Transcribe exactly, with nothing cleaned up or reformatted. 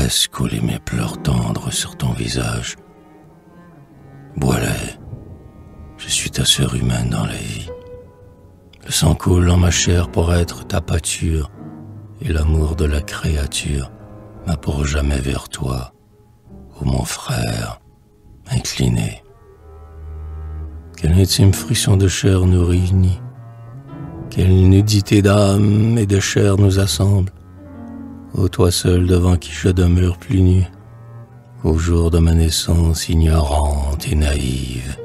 laisse couler mes pleurs tendres sur ton visage. Bois-les, je suis ta sœur humaine dans la vie. Le sang coule en ma chair pour être ta pâture, et l'amour de la créature m'a pour jamais vers toi, ô mon frère, incliné. Quel intime frisson de chair nous réunit, quelle nudité d'âme et de chair nous assemble, ô toi seul devant qui je demeure plus nu, qu'au jour de ma naissance ignorante et naïve.